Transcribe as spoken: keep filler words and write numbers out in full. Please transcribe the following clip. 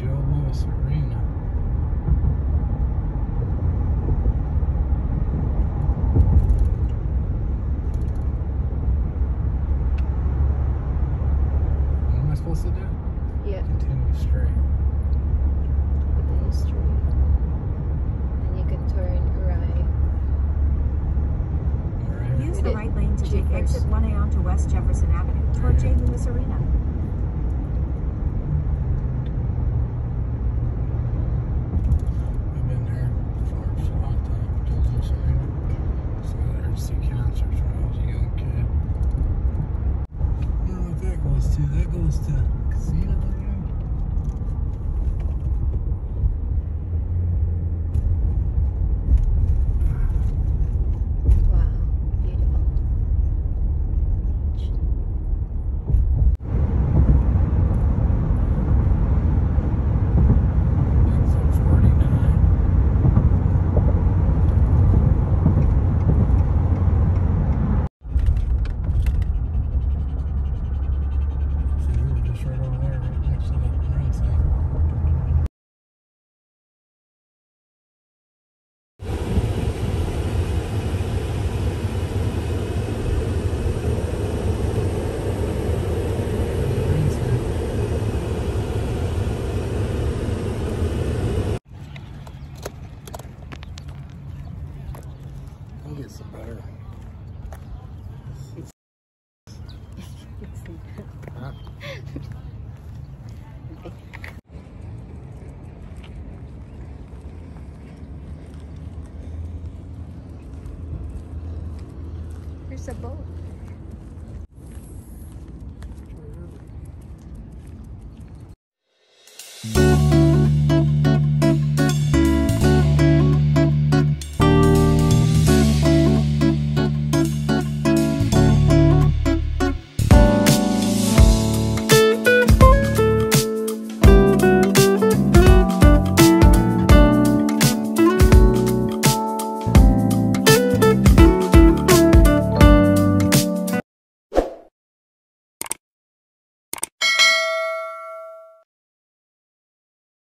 Joe Louis Arena. What am I supposed to do? Yeah. Continue straight. Continue straight. And you can turn right. Right. Use the right lane to take Jeepers. exit one A onto West Jefferson Avenue toward J. Lewis Arena. I've been there for a long time. Joe Louis Arena. So there to see concerts when I was a young kid. I don't know what that goes to. That goes to casino again. Wow, beautiful. Beach. Exit forty-nine. See, we were just right over there, right next to the ring thing. I'll get some better. Huh? There's a boat. Turn around.